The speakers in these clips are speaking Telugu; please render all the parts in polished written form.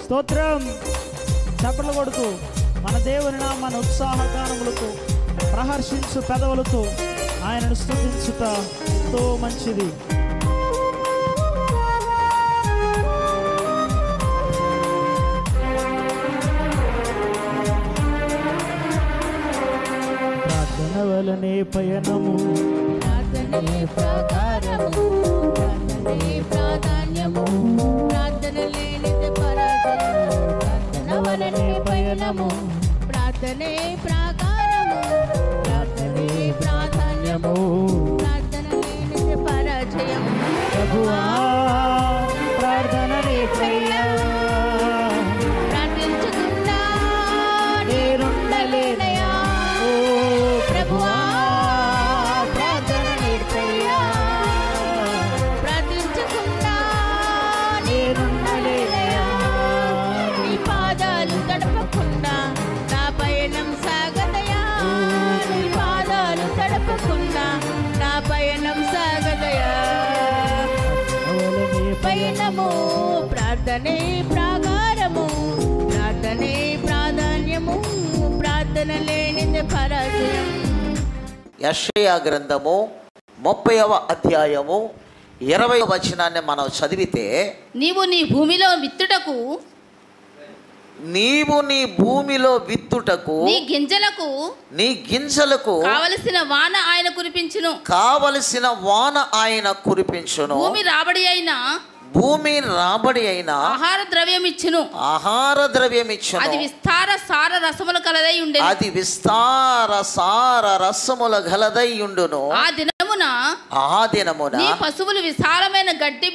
స్తోత్రం. చప్పట్లు కొడుతూ మన దేవుని నామాన్ని ఉత్సాహగానములతో ప్రహర్షించు పెదవులతో ఆయనను స్తుతించుట ఎంతో మంచిది. ప్రార్థన వలనే పయనము, ప్రార్థనే ప్రకారము, ప్రార్థనే ప్రాధాన్యము, ప్రార్థన లేనిది పరాజయము. ప్రార్థన వలనే పయనము, ప్రార్థనే ప్రకారము, ప్రార్థనే ప్రాధాన్యము, ప్రార్థన లేనిది పరాజయము. ప్రభువా ప్రార్థన రేపయ్యా, ప్రార్థించుకున్నా నేనుండలేనయా. ఓ ప్రభువా ప్రార్థన నేర్పయ్యా, ప్రార్థించకుండా నేనుండలేనయా. నీ పాదాలు తడపకుండా నా పయనం సాగదయా. నీ పాదాలు తడపకుండా నా పయనం సాగదయా. పయనము ప్రార్థనే ప్రాకారము, ప్రార్థనే ప్రాధాన్యము, ప్రార్థన లేనిది పరాజయం. యెషయా గ్రంథము 30వ అధ్యాయము 20వ వచనాన్ని మనం చదివితే, నీవు నీ భూమిలో విత్తుటకు, నీవు నీ భూమిలో విత్తుటకు, నీ గింజలకు కావలసిన వాన ఆయన కురిపించును. భూమి రాబడి అయిన ఆహార ద్రవ్యం ఇచ్చును. అది విస్తార సార రసముల గలదై ఉండును. ఆ దినమున నీ పశువులు విశాలమైన గడ్డి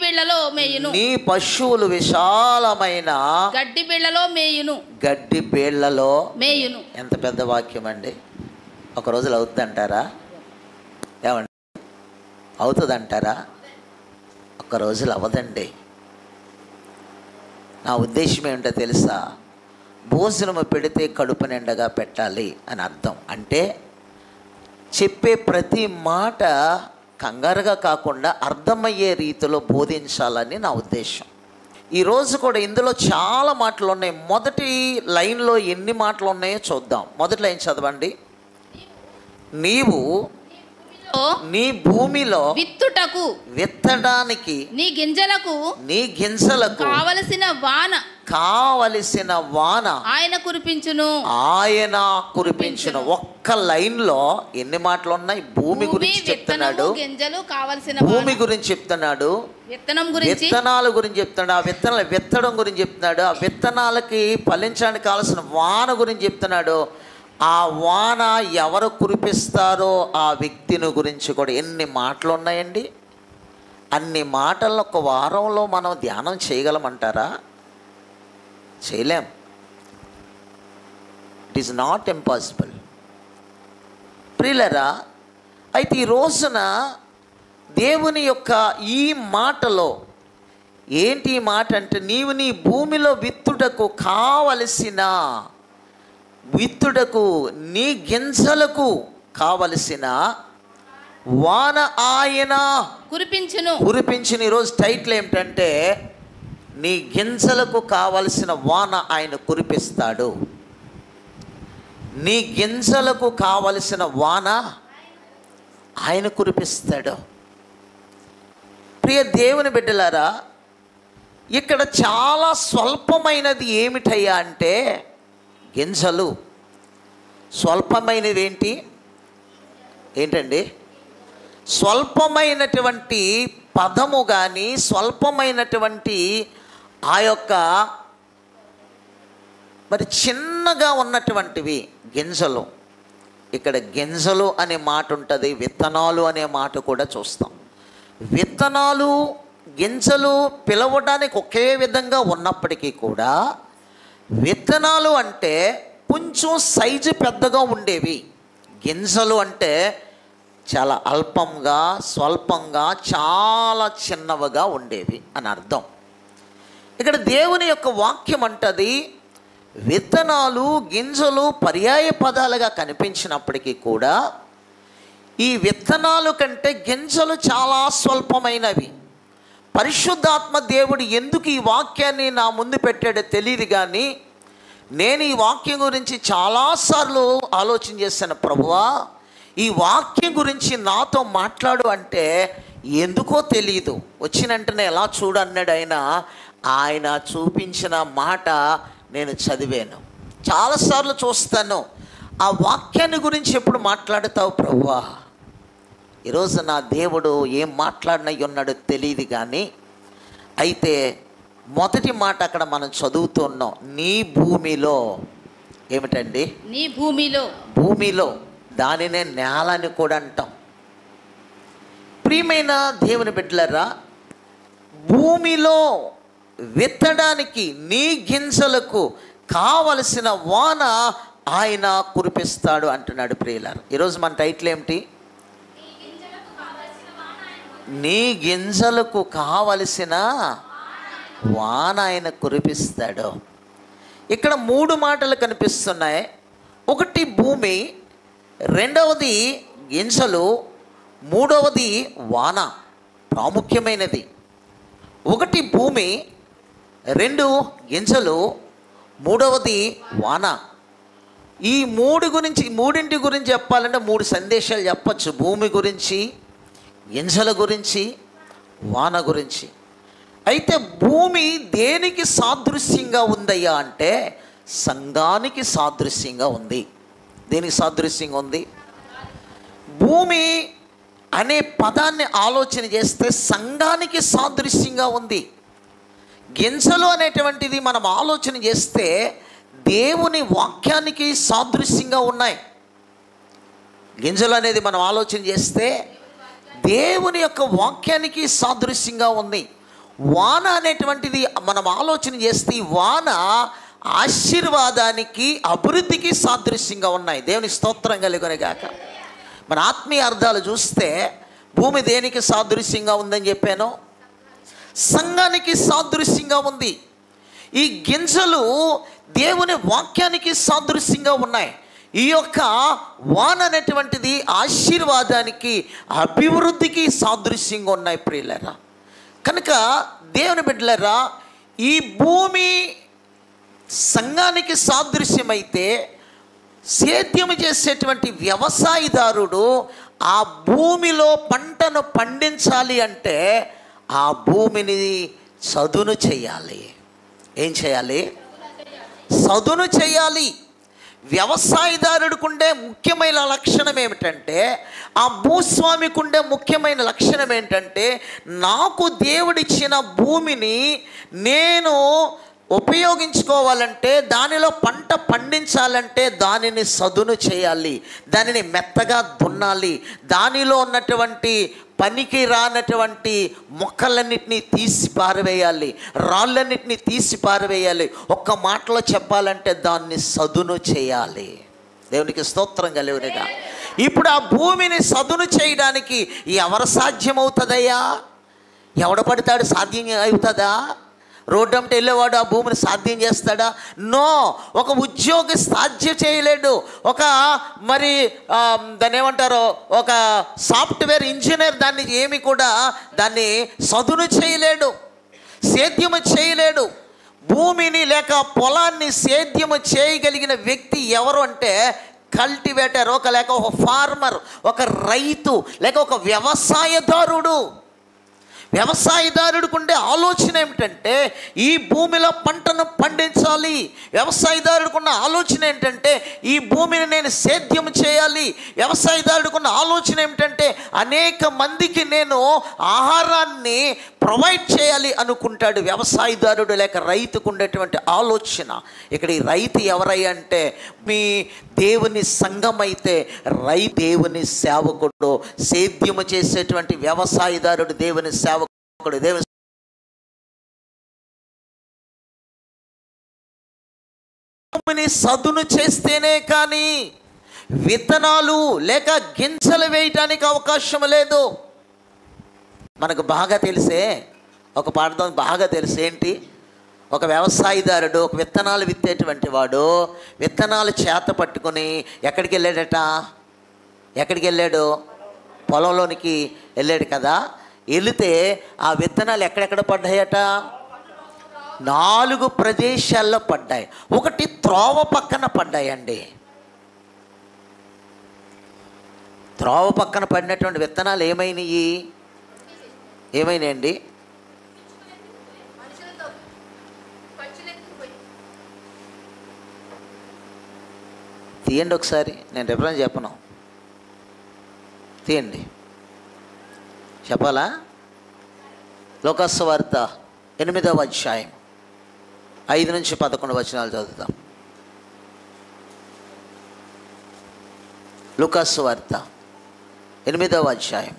బీళ్లలో మేయును. ఎంత పెద్ద వాక్యం అండి. ఒక రోజులో అవుతుందంటారా? ఏమండి, అవుతుందంటారా? ఒక్క రోజులు అవ్వదండి. నా ఉద్దేశం ఏమిటో తెలుసా? భోజనము పెడితే కడుపు నిండగా పెట్టాలి అని అర్థం. అంటే చెప్పే ప్రతి మాట కంగారుగా కాకుండా అర్థమయ్యే రీతిలో బోధించాలని నా ఉద్దేశం. ఈరోజు కూడా ఇందులో చాలా మాటలు ఉన్నాయి. మొదటి లైన్లో ఎన్ని మాటలు ఉన్నాయో చూద్దాం. మొదటి లైన్ చదవండి. నీవు నీ భూమిలో విత్తడానికి నీ గింజలకు కావలసిన వాన ఆయన కురిపించును. ఒక్క లైన్ లో ఎన్ని మాటలు ఉన్నాయి? భూమి గురించి చెప్తున్నాడు, భూమి గురించి చెప్తున్నాడు, విత్తనాల గురించి చెప్తున్నాడు, ఆ విత్తనాలు విత్తడం గురించి చెప్తున్నాడు, ఆ విత్తనాలకి ఫలించడానికి కావాల్సిన వాన గురించి చెప్తున్నాడు. ఆ వాన ఎవరు కురిపిస్తారో ఆ వ్యక్తిని గురించి కూడా ఎన్ని మాటలు ఉన్నాయండి. అన్ని మాటలను ఒక వారంలో మనం ధ్యానం చేయగలమంటారా? చేయలేం. It is not impossible. ప్రియులరా, అయితే ఈ రోజున దేవుని యొక్క ఈ మాటలో ఏంటి ఈ మాట అంటే, నీవు నీ భూమిలో విత్తుటకు నీ గింజలకు కావలసిన వాన ఆయన కురిపించును. ఈరోజు టైటిల్ ఏమిటంటే, నీ గింజలకు కావలసిన వాన ఆయన కురిపిస్తాడు. నీ గింజలకు కావలసిన వాన ఆయన కురిపిస్తాడు. ప్రియ దేవుని బిడ్డలారా, ఇక్కడ చాలా స్వల్పమైనది ఏమిటయ్యా అంటే గింజలు. స్వల్పమైనది ఏంటండి? స్వల్పమైనటువంటి పదము కానీ, స్వల్పమైనటువంటి ఆ యొక్క మరి చిన్నగా ఉన్నటువంటివి గింజలు. ఇక్కడ గింజలు అనే మాట ఉంటుంది, విత్తనాలు అనే మాట కూడా చూస్తాం. విత్తనాలు గింజలు పిలవడానికి ఒకే విధంగా ఉన్నప్పటికీ కూడా విత్తనాలు అంటే కొంచెం సైజు పెద్దగా ఉండేవి, గింజలు అంటే చాలా అల్పంగా, స్వల్పంగా, చాలా చిన్నవిగా ఉండేవి అని అర్థం. ఇక్కడ దేవుని యొక్క వాక్యం అంటది, విత్తనాలు గింజలు పర్యాయ పదాలుగా కనిపించినప్పటికీ కూడా ఈ విత్తనాలు కంటే గింజలు చాలా స్వల్పమైనవి. పరిశుద్ధాత్మ దేవుడు ఎందుకు ఈ వాక్యాన్ని నా ముందు పెట్టాడో తెలియదు, కానీ నేను ఈ వాక్యం గురించి చాలాసార్లు ఆలోచన చేశాను. ప్రభువా, ఈ వాక్యం గురించి నాతో మాట్లాడు అంటే ఎందుకో తెలియదు. వచ్చిన వెంటనే ఎలా చూడన్నాడు ఆయన చూపించిన మాట నేను చదివాను. చాలాసార్లు చూస్తాను, ఆ వాక్యాన్ని గురించి ఎప్పుడు మాట్లాడుతావు ప్రభువా? ఈరోజు నా దేవుడు ఏం మాట్లాడినయ్యి ఉన్నాడో తెలియదు, కానీ అయితే మొదటి మాట అక్కడ మనం చదువుతున్నాం, నీ భూమిలో. ఏమిటండి? నీ భూమిలో. భూమిలో, దానినే నేల అని కూడా అంటాం. ప్రియమైన దేవుని బిడ్డలారా, భూమిలో విత్తడానికి నీ గింజలకు కావలసిన వాన ఆయన కురిపిస్తాడు అంటున్నాడు. ప్రియులారా, ఈరోజు మన టైటిల్ ఏమిటి? నీ గింజలకు కావలసిన వాన ఆయన కురిపిస్తాడు. ఇక్కడ 3 మాటలు కనిపిస్తున్నాయి. ఒకటి భూమి, రెండవది గింజలు, మూడవది వాన. ప్రాముఖ్యమైనది. ఒకటి భూమి, 2 గింజలు, మూడవది వాన. ఈ మూడింటి గురించి చెప్పాలంటే 3 సందేశాలు చెప్పచ్చు. భూమి గురించి, గింజల గురించి, వాన గురించి. అయితే భూమి దేనికి సాదృశ్యంగా ఉందయ్యా అంటే సంఘానికి సాదృశ్యంగా ఉంది. దేనికి సాదృశ్యంగా ఉంది? భూమి అనే పదాన్ని ఆలోచన చేస్తే సంఘానికి సాదృశ్యంగా ఉంది. గింజలు అనేటువంటిది మనం ఆలోచన చేస్తే దేవుని వాక్యానికి సాదృశ్యంగా ఉన్నాయి. గింజలు అనేది మనం ఆలోచన చేస్తే దేవుని యొక్క వాక్యానికి సాదృశ్యంగా ఉంది. వాన అనేటువంటిది మనం ఆలోచన చేస్తే వాన ఆశీర్వాదానికి, అభివృద్ధికి సాదృశ్యంగా ఉన్నాయి. దేవుని స్తోత్రం కలుగునుగాక. మన ఆత్మీయ అర్థాలు చూస్తే భూమి దేనికి సాదృశ్యంగా ఉందని చెప్పాను? సంఘానికి సాదృశ్యంగా ఉంది. ఈ గింజలు దేవుని వాక్యానికి సాదృశ్యంగా ఉన్నాయి. ఈ యొక్క వాన అనేటువంటిది ఆశీర్వాదానికి, అభివృద్ధికి సాదృశ్యంగా ఉన్నాయి. ప్రియులారా, కనుక దేవుని బిడ్డలారా, ఈ భూమి సంఘానికి సాదృశ్యమైతే సేద్యము చేసేటువంటి వ్యవసాయదారుడు ఆ భూమిలో పంటను పండించాలి అంటే ఆ భూమిని చదును చేయాలి. ఏం చేయాలి? చదును చేయాలి. వ్యవసాయదారుడికి ఉండే ముఖ్యమైన లక్షణం ఏమిటంటే, ఆ భూస్వామికి ఉండే ముఖ్యమైన లక్షణం ఏంటంటే, నాకు దేవుడిచ్చిన భూమిని నేను ఉపయోగించుకోవాలంటే, దానిలో పంట పండించాలంటే దానిని సదును చేయాలి, దానిని మెత్తగా దున్నాలి, దానిలో ఉన్నటువంటి పనికి రానటువంటి మొక్కలన్నిటినీ తీసి పారవేయాలి, రాళ్ళన్నిటినీ తీసి పారవేయాలి. ఒక్క మాటలో చెప్పాలంటే దాన్ని సదును చేయాలి. దేవునికి స్తోత్రం కలుగునుగా. ఇప్పుడు ఆ భూమిని సదును చేయడానికి ఎవరు సాధ్యమవుతుందయ్యా? ఎవడ పడతాడు? సాధ్యం అవుతుందా? రోడ్డు అంటే వెళ్ళేవాడు ఆ భూమిని సాధ్యం చేస్తాడా? నో. ఒక ఉద్యోగి సాధ్యం చేయలేడు. ఒక దాన్ని ఏమంటారో, ఒక సాఫ్ట్వేర్ ఇంజనీర్ దాన్ని దాన్ని సదును చేయలేడు, సేద్యము చేయలేడు. భూమిని లేక పొలాన్ని సేద్యము చేయగలిగిన వ్యక్తి ఎవరు అంటే కల్టివేటర్, లేక ఒక ఫార్మర్, ఒక రైతు, లేక ఒక వ్యవసాయదారుడు. వ్యవసాయదారుడికి ఉండే ఆలోచన ఏమిటంటే ఈ భూమిలో పంటను పండించాలి. వ్యవసాయదారుడికి ఉన్న ఆలోచన ఏంటంటే ఈ భూమిని నేను సేద్యం చేయాలి. వ్యవసాయదారుడికి ఉన్న ఆలోచన ఏమిటంటే అనేక మందికి నేను ఆహారాన్ని ప్రొవైడ్ చేయాలి అనుకుంటాడు వ్యవసాయదారుడు, లేక రైతుకు ఉండేటువంటి ఆలోచన. ఇక్కడ ఈ రైతు ఎవరయ్యా అంటే మీ దేవుని సంఘం అయితే రైతు దేవుని సేవకుడు, సేద్యము చేసేటువంటి వ్యవసాయదారుడు దేవుని సేవకుడు. దేవుని భూమిని సదును చేస్తేనే కానీ విత్తనాలు లేక గింజలు వేయటానికి అవకాశం లేదు. మనకు బాగా తెలిసే ఒక పాఠం బాగా తెలుసు. ఏంటి? ఒక వ్యవసాయదారుడు, ఒక విత్తనాలు విత్తేటువంటి వాడు విత్తనాలు చేత పట్టుకొని ఎక్కడికి వెళ్ళాడట? ఎక్కడికి వెళ్ళాడు? పొలంలోనికి వెళ్ళాడు కదా. వెళితే ఆ విత్తనాలు ఎక్కడెక్కడ పడ్డాయట? 4 ప్రదేశాల్లో పడ్డాయి. ఒకటి త్రోవ పక్కన పడ్డాయండి. త్రోవ పక్కన పడినటువంటి విత్తనాలు ఏమైనాయండి? తీయండి ఒకసారి, నేను రిఫరెన్స్ చెప్పను, తీయండి. చెప్పాలా? లోకాసు వార్త 8వ అధ్యాయం 5 నుంచి 11 వచనాలు చదువుతాం. లోకాసు వార్త 8వ అధ్యాయం.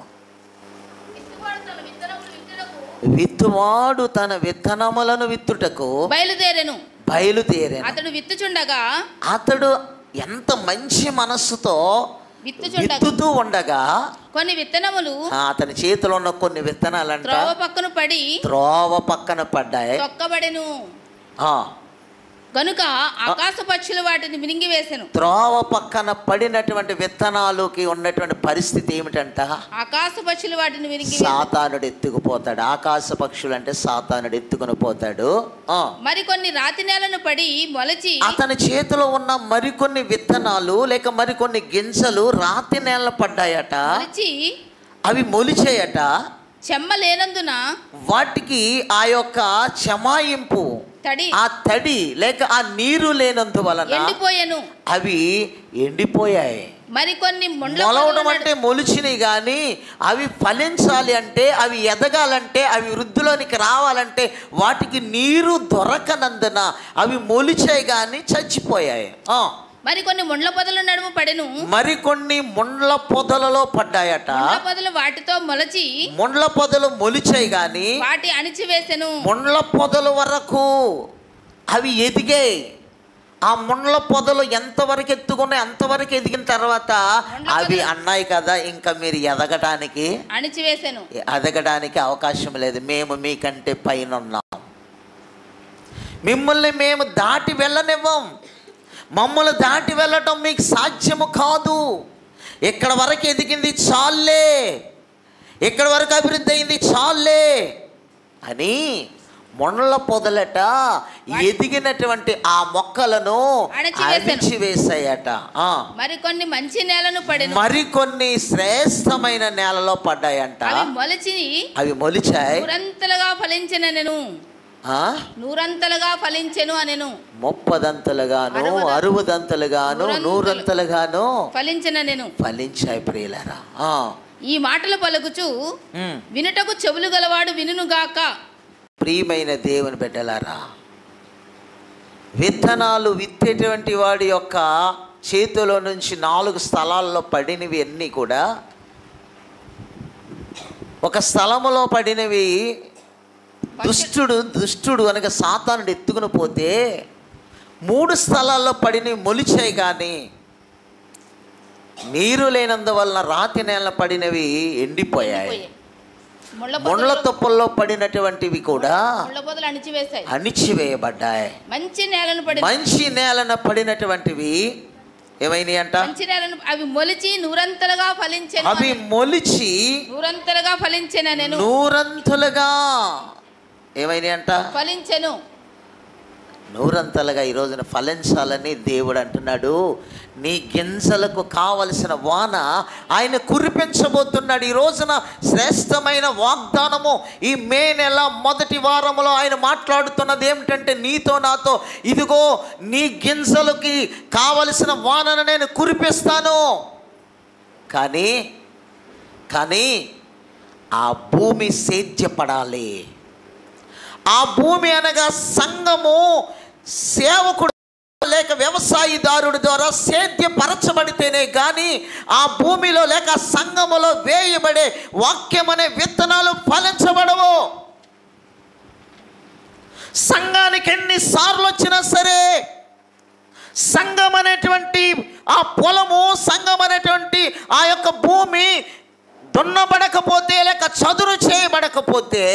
విత్తువాడు తన విత్తనములను విత్తుటకు బయలుదేరెను. అతడు విత్తుచుండగా, అతడు ఎంత మంచి మనస్సుతో విత్తుతూ ఉండగా కొన్ని విత్తనములు అతని చేతిలో ఉన్న కొన్ని విత్తనాలంట త్రోవ పక్కన పడ్డాయి, తొక్కబడెను. గనుక ఆకాశ పక్షులు వాటిని మింగివేసెను. త్రోవ పక్కన పడినటువంటి విత్తనాలకి ఉన్నటువంటి పరిస్థితి ఏమిటంట? ఆకాశ పక్షులు వాటిని సాతానుడు ఎత్తుకుపోతాడు. ఆకాశ పక్షులు అంటే సాతానుడు ఎత్తుకుని పోతాడు. మరికొన్ని రాతి నేలను పడి మొలచి, అతని చేతిలో ఉన్న మరికొన్ని విత్తనాలు లేక మరికొన్ని గింజలు రాతి నేల పడ్డాయట. అవి మొలిచాయట. చెమ్మ లేనందున వాటికి ఆ యొక్క చెమాయింపు, ఆ తడి లేక ఆ నీరు లేనందువలన అవి ఎండిపోయాయి. మరికొన్ని మొలవడం అంటే మొలిచినాయి, కానీ అవి ఫలించాలి అంటే, అవి ఎదగాలంటే, అవి వృద్ధిలోనికి రావాలంటే వాటికి నీరు దొరకనందున అవి మొలిచాయి కానీ చచ్చిపోయాయి. మరికొన్ని ముండ్ల పొదల నడుము పడెను. మరికొన్ని ముండ్ల పొదలలో పడ్డాయట. పొదలు వాటితో మొలచి, ముండ్ల పొదలు మొలిచాయి గాని వాటి అణిచివేసెను. ముండ్ల పొదల వరకు అవి ఎదిగాయి. ఆ ముండ్ల పొదలు ఎంతవరకు ఎత్తుకున్నాయి అంతవరకు ఎదిగిన తర్వాత అవి అన్నాయి కదా, ఇంకా మీరు ఎదగటానికి అణిచివేసెను, ఎదగడానికి అవకాశం లేదు, మేము మీకంటే పైన ఉన్నాం, మిమ్మల్ని మేము దాటి వెళ్ళనివ్వం, మమ్మల్ని దాటి వెళ్ళటం మీకు సాధ్యము కాదు, ఇక్కడ వరకు ఎదిగింది చాలే, ఇక్కడ వరకు అభివృద్ధి అయింది చాలే అని మొండ్ల పొదలట ఎదిగినటువంటి ఆ మొక్కలను అణిచివేశాయట. మరికొన్ని మంచి నేలను పడెను. మరికొన్ని శ్రేష్టమైన నేలలో పడ్డాయంట. అవి మొలిచాయి. నూరంతలుగా ఫలించెను. నూరంతలుగా ఫలించెను అనెను. 30 దంతలుగాను 60 దంతలుగాను 100 దంతలుగాను ఫలించెననెను. ఫలించాయి ప్రియులారా. ఈ మాటలు పలుకుచు వినుటకు చెవులు గలవాడు వినుగాక. ప్రియమైన దేవుని బిడ్డలారా, విత్తనాలు విత్తేటువంటి వాడి యొక్క చేతిలో నుంచి 4 స్థలాల్లో పడినవి అన్నీ కూడా, ఒక స్థలములో పడినవి దుష్టుడు అనగా సాతానుడు ఎత్తుకుని పోతే, 3 స్థలాల్లో పడినవి మొలిచాయి కానీ నీరు లేనందువలన రాతి నేల పడినవి ఎండిపోయాయి. ముండ్ల తుప్పల్లో పడినటువంటివి కూడా అణిచివేయబడ్డాయి. మంచి నేలను పడినటువంటివి ఏమైనాయి అంట? అవి మొలిచి నూరంతలుగా ఫలించెను. అవి మొలిచి నూరంతలుగా ఫలించెను. నూరంతలుగా ఏమైనాయి అంట? ఫలించెను. నూరంతలుగా ఈ రోజున ఫలించాలని దేవుడు అంటున్నాడు. నీ గింజలకు కావలసిన వాన ఆయన కురిపించబోతున్నాడు. ఈ రోజున శ్రేష్టమైన వాగ్దానము ఈ మే నెల మొదటి వారంలో ఆయన మాట్లాడుతున్నది ఏమిటంటే, నీతో నాతో, ఇదిగో నీ గింజలకి కావలసిన వానను నేను కురిపిస్తాను. కానీ ఆ భూమి సేద్యపడాలి. ఆ భూమి అనగా సంఘము సేవకుడు లేక వ్యవసాయదారుడి ద్వారా సేద్యపరచబడితేనే కానీ ఆ భూమిలో లేక సంఘములో వేయబడే వాక్యం అనే విత్తనాలు ఫలించబడవు. సంఘానికి ఎన్నిసార్లు వచ్చినా సరే, సంఘం అనేటువంటి ఆ పొలము, సంఘం అనేటువంటి ఆ యొక్క భూమి దున్నబడకపోతే లేక చదును చేయబడకపోతే,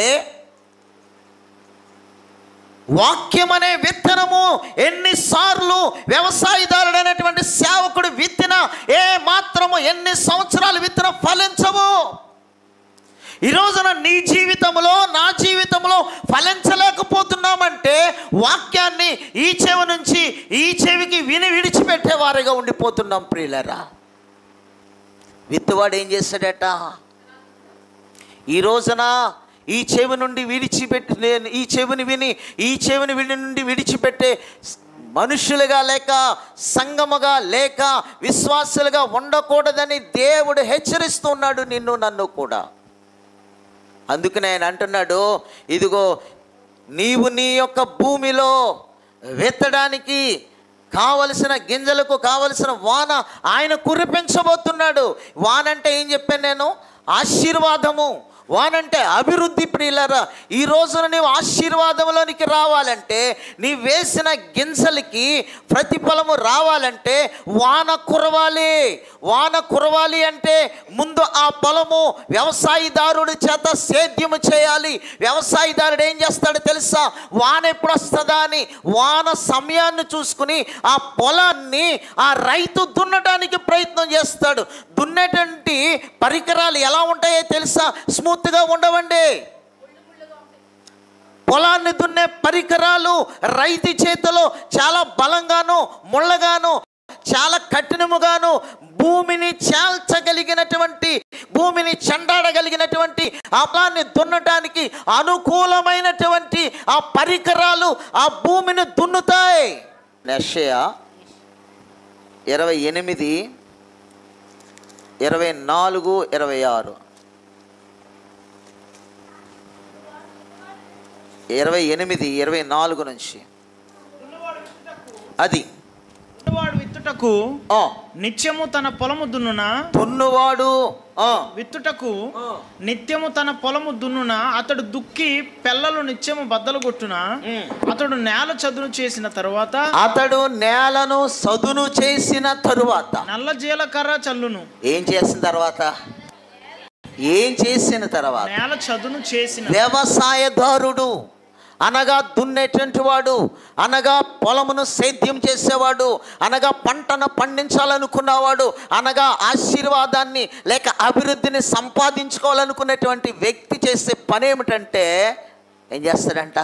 వాక్యం అనే విత్తనము ఎన్నిసార్లు వ్యవసాయదారుడు అనేటువంటి సేవకుడు విత్తిన ఏ మాత్రము ఎన్ని సంవత్సరాలు విత్తన ఫలించవు. ఈ రోజున ఫలించలేకపోతున్నామంటే వాక్యాన్ని ఈ చెవి నుంచి ఈ చెవికి విడిచిపెట్టేవారిగా ఉండిపోతున్నాం ప్రియులరా. విత్తువాడు ఏం చేశాడట? ఈ రోజున ఈ చెవి నుండి ఈ చెవిని విని ఈ చెవిని నుండి విడిచిపెట్టే మనుషులుగా లేక సంఘముగా లేక విశ్వాసులుగా ఉండకూడదని దేవుడు హెచ్చరిస్తున్నాడు నిన్ను నన్ను కూడా. అందుకనే ఆయన అంటున్నాడు, ఇదిగో నీవు నీ యొక్క భూమిలో విత్తడానికి కావలసిన గింజలకు కావలసిన వాన ఆయన కురిపించబోతున్నాడు. వాన అంటే ఏం చెప్పాను నేను? ఆశీర్వాదము. వానంటే అభివృద్ధి. ప్రియులరా, ఈ రోజున నీవు ఆశీర్వాదంలోనికి రావాలంటే, నీ వేసిన గింజలకి ప్రతిఫలము రావాలంటే వాన కురవాలి. వాన కురవాలి అంటే ముందు ఆ పొలము వ్యవసాయదారుడి చేత సేద్యము చేయాలి. వ్యవసాయదారుడు ఏం చేస్తాడో తెలుసా? వాన ఎప్పుడు వస్తుందా అని వాన సమయాన్ని చూసుకుని ఆ పొలాన్ని ఆ రైతు దున్నడానికి ప్రయత్నం చేస్తాడు. దున్నేటువంటి పరికరాలు ఎలా ఉంటాయో తెలుసా? స్మూత్గా ఉండవండి. పొలాన్ని దున్నే పరికరాలు రైతు చేతిలో చాలా బలంగాను ముళ్ళగాను చాలా కఠినముగాను భూమిని చేల్చగలిగినటువంటి, భూమిని చెండాడగలిగినటువంటి ఆ పొలాన్ని దున్నటానికి అనుకూలమైనటువంటి ఆ పరికరాలు ఆ భూమిని దున్నుతాయి. యెషయా 28, 24, 26. 28, 24 నుంచి. అది దున్నువాడు విత్తుటకు నిత్యము తన పొలము దున్నున, దున్నువాడు విత్తుటకు నిత్యము తన పొలము దున్నున, అతడు దుక్కి పెళ్ళలు నిత్యము బద్దలు కొట్టున, అతడు నేల చదును చేసిన తరువాత, అతడు నేలను సదును చేసిన తరువాత నల్ల జీలకర్ర చల్లును. ఏం చేసిన తర్వాత? ఏం చేసిన తర్వాత? నేల చదును చేసిన. వ్యవసాయదారుడు అనగా దున్నేటువంటి వాడు, అనగా పొలమును సేద్యం చేసేవాడు, అనగా పంటను పండించాలనుకున్నవాడు, అనగా ఆశీర్వాదాన్ని లేక అభివృద్ధిని సంపాదించుకోవాలనుకునేటువంటి వ్యక్తి చేసే పని ఏమిటంటే ఏం చేస్తాడంట?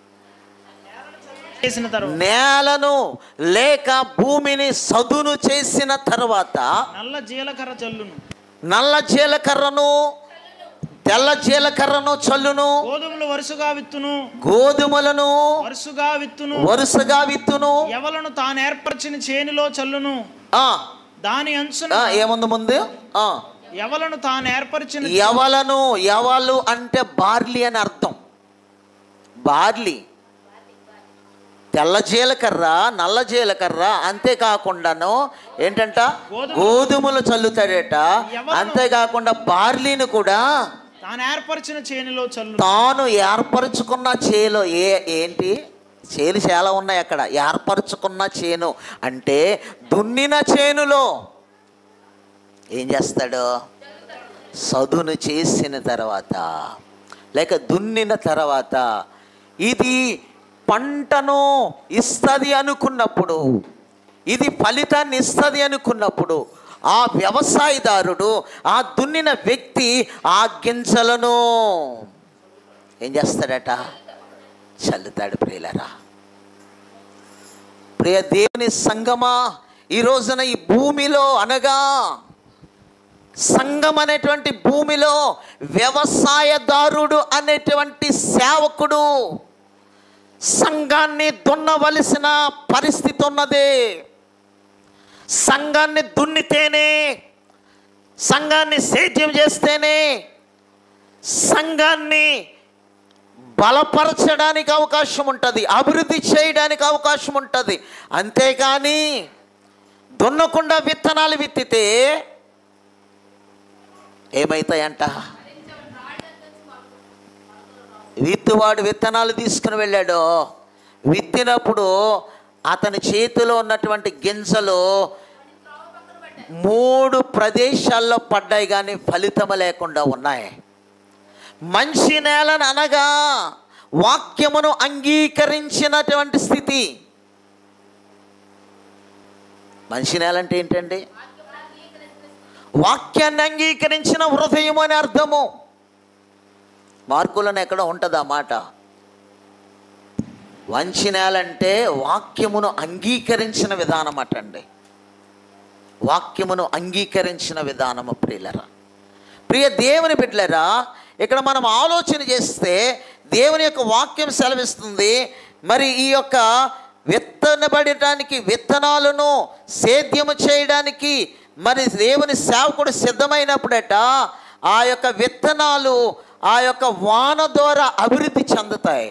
నేలను లేక భూమిని సదును చేసిన తర్వాత నల్ల జీలకర్ర చల్లును. నల్ల జీలకర్రను తెల్ల జీలకర్రను చల్లును. గోధుమలు వరుసగా విత్తును. గోధుమలను వరుసగా విత్తును. ఎవలను తాను ఏర్పరిచిన చేనులో చల్లును. దాని అంచున ఏముంది ముందు? ఎవలను తాను ఏర్పరిచిన. ఎవలు అంటే బార్లీ అని అర్థం. బార్లీ, తెల్ల జీలకర్ర, నల్ల జీలకర్ర, అంతేకాకుండాను ఏంటంట గోధుమలు చల్లుతాడట. అంతేకాకుండా బార్లీని కూడా తాను ఏర్పరిచిన చేనులో చల్లు. తాను ఏర్పరచుకున్న చేలో ఏంటి? చేలు చాలా ఉన్నాయి అక్కడ. ఏర్పరచుకున్న చేను అంటే దున్నిన చేనులో ఏం చేస్తాడు? సదును చేసిన తర్వాత లేక దున్నిన తర్వాత ఇది పంటను ఇస్తుంది అనుకున్నప్పుడు, ఇది ఫలితాన్ని ఇస్తుంది అనుకున్నప్పుడు ఆ వ్యవసాయదారుడు, ఆ దున్నిన వ్యక్తి ఆ గింజలను ఏం చేస్తాడట? చల్లుతాడు. ప్రియులరా, ప్రియ దేవుని సంగమా, ఈ రోజున ఈ భూమిలో అనగా సంఘం అనేటువంటి భూమిలో వ్యవసాయదారుడు అనేటువంటి సేవకుడు సంఘాన్ని దున్నవలసిన పరిస్థితి ఉన్నది. సంఘాన్ని దున్నితేనే, సంఘాన్ని సేద్యం చేస్తేనే సంఘాన్ని బలపరచడానికి అవకాశం ఉంటుంది, అభివృద్ధి చేయడానికి అవకాశం ఉంటుంది. అంతేకాని దున్నకుండా విత్తనాలు విత్తితే ఏమవుతాయంట? విత్తువాడు విత్తనాలు తీసుకుని వెళ్ళాడు. విత్తినప్పుడు అతని చేతిలో ఉన్నటువంటి గింజలు 3 ప్రదేశాల్లో పడ్డాయి, కానీ ఫలితము లేకుండా ఉన్నాయి. మంచి నేలను అనగా వాక్యమును అంగీకరించినటువంటి స్థితి. మంచి నేల అంటే ఏంటండి? వాక్యాన్ని అంగీకరించిన హృదయం అని అర్థము. మార్కులను ఎక్కడ ఉంటుంది ఆ మాట? మంచి నేల అంటే వాక్యమును అంగీకరించిన విధానం అటండి. వాక్యమును అంగీకరించిన విధానము ప్రియులరా. ప్రియ దేవుని బిడ్డలరా, ఇక్కడ మనం ఆలోచన చేస్తే దేవుని యొక్క వాక్యం సెలవిస్తుంది, మరి ఈ యొక్క విత్తనబడటానికి, విత్తనాలను సేద్యము చేయడానికి మరి దేవుని సేవకుడు సిద్ధమైనప్పుడట ఆ యొక్క విత్తనాలు ఆ యొక్క వాన ద్వారా అభివృద్ధి చెందుతాయి.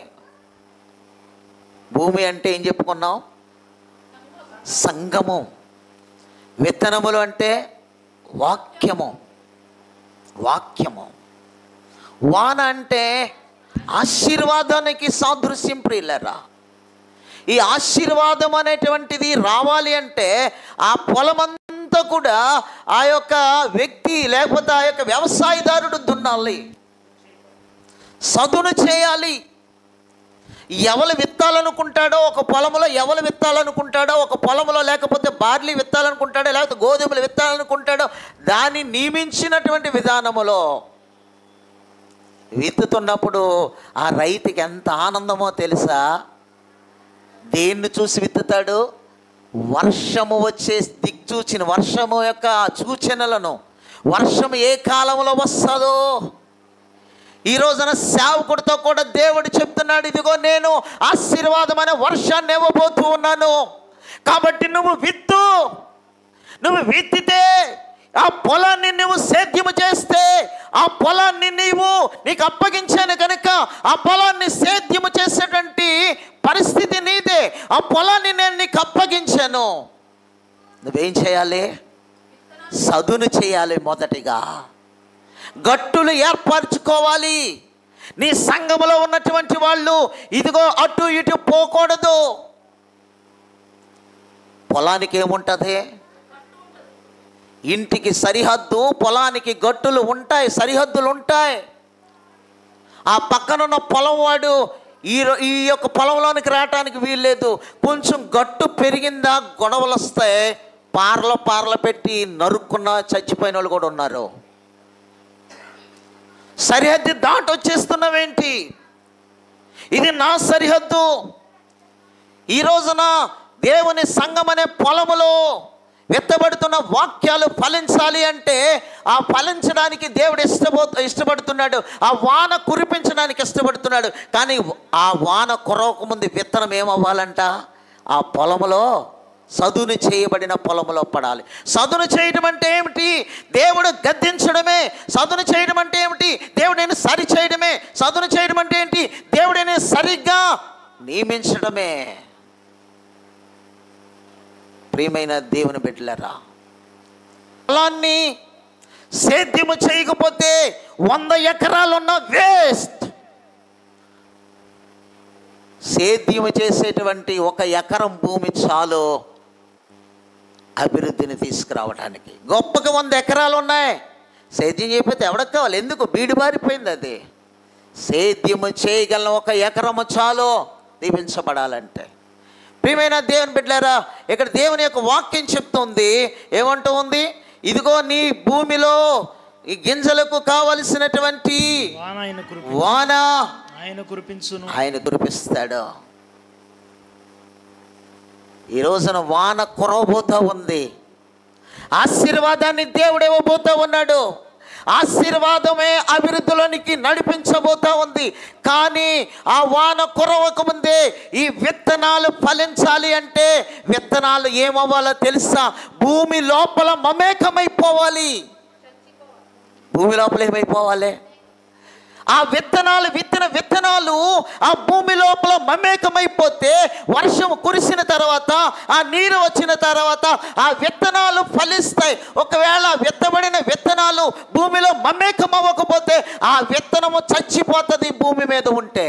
భూమి అంటే ఏం చెప్పుకున్నాం? సంగము. విత్తనములు అంటే వాక్యము. వాక్యము. వాన అంటే ఆశీర్వాదానికి సాదృశ్యం ప్రియులరా. ఈ ఆశీర్వాదం అనేటువంటిది రావాలి అంటే ఆ పొలమంతా కూడా ఆ యొక్క వ్యక్తి లేకపోతే ఆ యొక్క వ్యవసాయదారుడు దున్నాలి, సదును చేయాలి. ఎవరు విత్తాలనుకుంటాడో ఒక పొలంలో, ఎవరు విత్తాలనుకుంటాడో ఒక పొలంలో, లేకపోతే బార్లీ విత్తాలనుకుంటాడో, లేకపోతే గోధుమలు విత్తాలనుకుంటాడో దాన్ని నియమించినటువంటి విధానములో విత్తుతున్నప్పుడు ఆ రైతుకి ఎంత ఆనందమో తెలుసా? దేన్ని చూసి విత్తుతాడు? వర్షము వచ్చే దిక్చూచిన, వర్షము యొక్క సూచనలను, వర్షం ఏ కాలంలో వస్తుందో. ఈ రోజున సేవకుడితో కూడా దేవుడు చెప్తున్నాడు, ఇదిగో నేను ఆశీర్వాదమైన వర్షాన్ని ఇవ్వబోతూ ఉన్నాను, కాబట్టి నువ్వు విత్తు. నువ్వు విత్తితే ఆ పొలాన్ని నువ్వు సేద్యము చేస్తే, ఆ పొలాన్ని నీకు అప్పగించాను కనుక ఆ పొలాన్ని సేద్యము చేసేటువంటి పరిస్థితి నీదే. ఆ పొలాన్ని నేను నీకు అప్పగించాను. నువ్వేం చేయాలి? సదును చేయాలి. మొదటిగా గట్టులు ఏర్పరచుకోవాలి. నీ సంఘములో ఉన్నటువంటి వాళ్ళు ఇదిగో అటు ఇటు పోకూడదు. పొలానికి ఏముంటుంది? ఇంటికి సరిహద్దు, పొలానికి గట్టులు ఉంటాయి, సరిహద్దులు ఉంటాయి. ఆ పక్కనున్న పొలం వాడు ఈ యొక్క పొలంలోనికి రావటానికి వీల్లేదు. కొంచెం గట్టు పెరిగిందా గొడవలు వస్తాయి. పార్ల పెట్టి నరుక్కున్న చచ్చిపోయిన వాళ్ళు కూడా ఉన్నారు. సరిహద్దు దాటి వచ్చేస్తున్నావేంటి? ఇది నా సరిహద్దు. ఈ రోజున దేవుని సంఘం అనే పొలములో విత్తబడుతున్న వాక్యాలు ఫలించాలి అంటే ఆ ఫలించడానికి దేవుడు ఇష్టపడుతున్నాడు. ఆ వాన కురిపించడానికి ఇష్టపడుతున్నాడు. కానీ ఆ వాన కురవకముందు విత్తనం ఏమవ్వాలంట? ఆ పొలములో, సదును చేయబడిన పొలములో పడాలి. సదును చేయడం అంటే ఏమిటి? దేవుడు గద్దించడమే. సదును చేయడం అంటే ఏమిటి? దేవుడిని సరి చేయడమే. సదును చేయడం అంటే ఏంటి? దేవుడిని సరిగ్గా నియమించడమే. ప్రియమైన దేవుని బిడ్డలారా, పొలాన్ని సేద్యము చేయకపోతే 100 ఎకరాలున్న వేస్ట్. సేద్యము చేసేటువంటి 1 ఎకరం భూమి చాలు అభివృద్ధిని తీసుకురావడానికి. గొప్పగా 100 ఎకరాలు ఉన్నాయి, సేద్యం చేయకపోతే ఎవరికి కావాలి? ఎందుకు? బీడు బారిపోయింది అది. సేద్యము చేయగల 1 ఎకరము చాలు దీవించబడాలంటే. ప్రియమైన దేవుని బిడ్డలారా, ఇక్కడ దేవుని యొక్క వాక్యం చెప్తుంది. ఏమంటూ ఉంది? ఇదిగో నీ భూమిలో ఈ గింజలకు కావలసినటువంటి వాన ఆయన కురిపిస్తాడు. ఈ రోజున వాన కురవబోతూ ఉంది. ఆశీర్వాదాన్ని దేవుడు ఇవ్వబోతూ ఉన్నాడు. ఆశీర్వాదమే అభివృద్ధిలోనికి నడిపించబోతూ ఉంది. కానీ ఆ వాన కురవకముందే ఈ విత్తనాలు ఫలించాలి అంటే విత్తనాలు ఏమవ్వాలో తెలుసా? భూమి లోపల మమేకమైపోవాలి. భూమి లోపల ఏమైపోవాలి? ఆ విత్తనాలు విత్తనాలు ఆ భూమి లోపల మమేకమైపోతే వర్షం కురిసిన తర్వాత, ఆ నీరు వచ్చిన తర్వాత ఆ విత్తనాలు ఫలిస్తాయి. ఒకవేళ విత్తబడిన విత్తనాలు భూమిలో మమేకం అవ్వకపోతే ఆ విత్తనము చచ్చిపోతుంది. భూమి మీద ఉంటే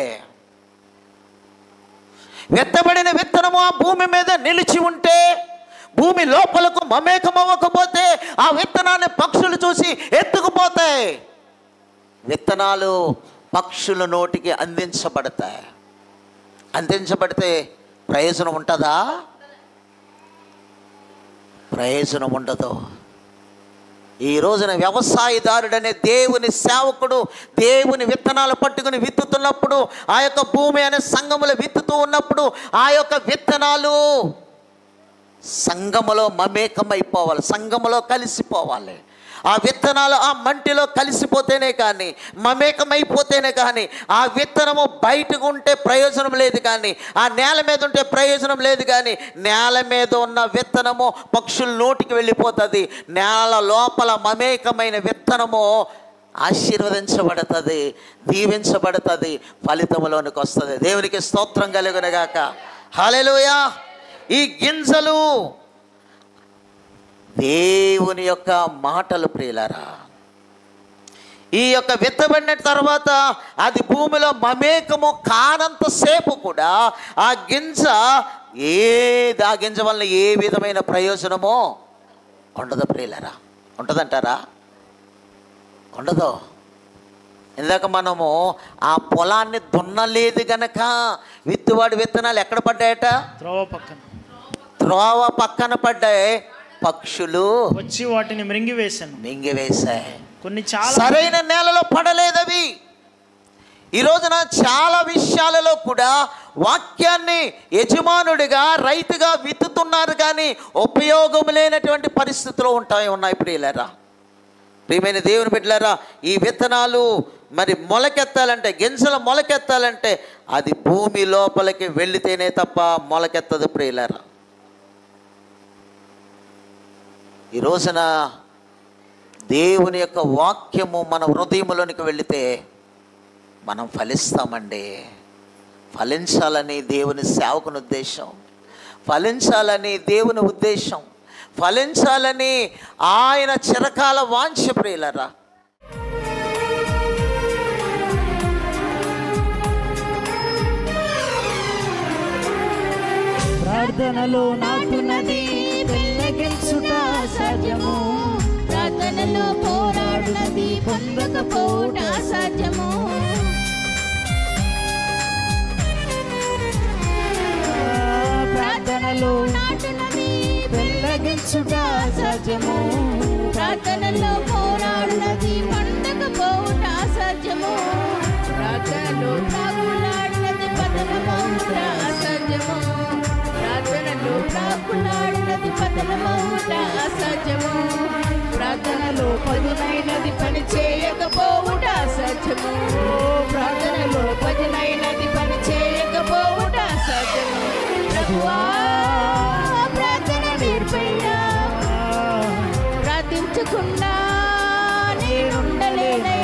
విత్తబడిన విత్తనము ఆ భూమి మీద నిలిచి ఉంటే, భూమి లోపలకు మమేకం అవ్వకపోతే ఆ విత్తనాన్ని పక్షులు చూసి ఎత్తుకుపోతాయి. విత్తనాలు పక్షుల నోటికి అందించబడతాయి. అందించబడితే ప్రయోజనం ఉంటుందా? ప్రయోజనం ఉండదు. ఈ రోజున వ్యవసాయదారుడనే దేవుని సేవకుడు దేవుని విత్తనాలు పట్టుకుని విత్తుతున్నప్పుడు, ఆ యొక్క భూమి అనే సంఘములో విత్తుతూ ఉన్నప్పుడు, ఆ యొక్క విత్తనాలు సంఘములో మమేకమైపోవాలి, సంఘములో కలిసిపోవాలి. ఆ విత్తనాలు ఆ మంటిలో కలిసిపోతేనే కానీ, మమేకమైపోతేనే కానీ ఆ విత్తనము బయటకు ఉంటే ప్రయోజనం లేదు, కానీ ఆ నేల మీద ఉంటే ప్రయోజనం లేదు. కానీ నేల మీద ఉన్న విత్తనము పక్షుల నోటికి వెళ్ళిపోతుంది. నేల లోపల మమేకమైన విత్తనము ఆశీర్వదించబడుతుంది, దీవించబడుతుంది, ఫలితములోనికి వస్తుంది. దేవునికి స్తోత్రం కలుగునుగాక. హల్లెలూయా. ఈ గింజలు దేవుని యొక్క మాటలు ప్రియులారా. ఈ యొక్క విత్తబడిన తర్వాత అది భూమిలో మమేకము కానంతసేపు కూడా ఆ గింజ ఆ గింజ వలన ఏ విధమైన ప్రయోజనమో ఉండదు ప్రియులారా. ఉంటుందంటారా? ఉండదు. ఇందాక మనము ఆ పొలాన్ని దున్నలేదు గనక విత్తువాడి విత్తనాలు ఎక్కడ పడ్డాయట? త్రోవ పక్కన పడ్డాయి. పక్షులు వచ్చి వాటిని మింగివేశాయి. కొన్ని చాలా సరైన నేలలో పడలేదు అవి. ఈ రోజున చాలా విషయాలలో కూడా వాక్యాన్ని యజమానుడిగా రైతుగా విత్తుతున్నారు, కానీ ఉపయోగం లేనటువంటి పరిస్థితులు ఉన్నాయి ప్రియులారా. ప్రియమైన దేవుని బిడ్డలారా, ఈ విత్తనాలు మరి మొలకెత్తాలంటే, గింజలు మొలకెత్తాలంటే అది భూమి లోపలికి వెళితేనే తప్ప మొలకెత్తదు ప్రియులారా. ఈ రోజున దేవుని యొక్క వాక్యము మన హృదయంలోనికి వెళితే మనం ఫలిస్తామండి. ఫలించాలని దేవుని సేవకుని ఉద్దేశం, ఫలించాలని దేవుని ఉద్దేశం, ఫలించాలని ఆయన చిరకాల వాంఛ ప్రియులారా. ప్రార్థనలో నాటునది పెళ్ళగించుట సాధ్యము, ప్రార్థనలో పోరాడునది పొందకపోవుట సాధ్యము. ప్రార్థనలో నాటునది పెళ్ళగించుట సాధ్యము, ప్రార్థనలో పోరాడునది పొందకపోవుట సాధ్యము. ప్రార్థనలో తాగులాడినది పతనమవుట అసాధ్యము, ప్రార్థనలో ప్రాకులాడినది పతనమవుట అసాధ్యము. ప్రార్థనలో పదునైనది పని చేయకపోవుట అసాధ్యము, ప్రార్థనలో పదునైనది పని చేయకపోవుట అసాధ్యము. ప్రభువా ప్రార్థన నేర్పయ్యా, ప్రార్థించకుండా నేనుండలేనయ్యా.